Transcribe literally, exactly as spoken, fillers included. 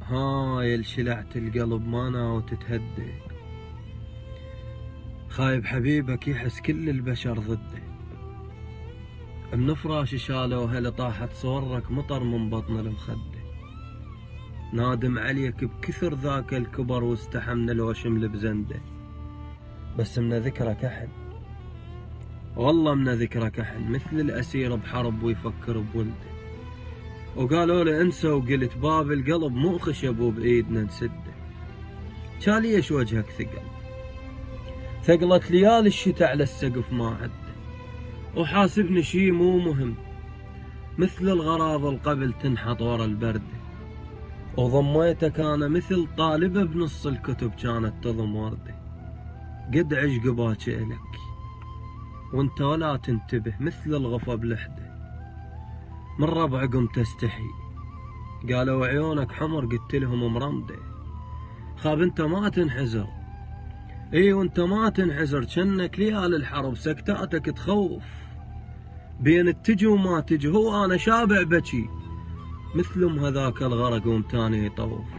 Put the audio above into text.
هاي الشلعت القلب ما ناوت تهدي، خايب حبيبك يحس كل البشر ضده، من فراش شالوا هلا طاحت صورك مطر من بطن المخده، نادم عليك بكثر ذاك الكبر واستحى من الوشم اللي بزنده، بس من ذكرك احن والله من ذكرك احن مثل الاسير بحرب ويفكر بولده، وقالوا لي انسى وقلت باب القلب مو خشب وبايدنا نسده، شاليش وجهك ثقل ثقلت ليالي الشتاء على السقف ما عده، وحاسبني شي مو مهم مثل الغراض القبل تنحط ورا البرده، وضميتك انا مثل طالبه بنص الكتب كانت تضم ورده، قد عشق باكي الك وانت ولا تنتبه مثل الغفا بلحده، من ربع قمت استحي قالوا عيونك حمر قلت لهم مرمده، خاب انت ما تنحزر اي وانت ما تنحزر جنك ليال الحرب سكتاتك تخوف، بين التجي وما تجي هو انا شابع بكي مثلهم هذاك الغرق ومتاني يطوف.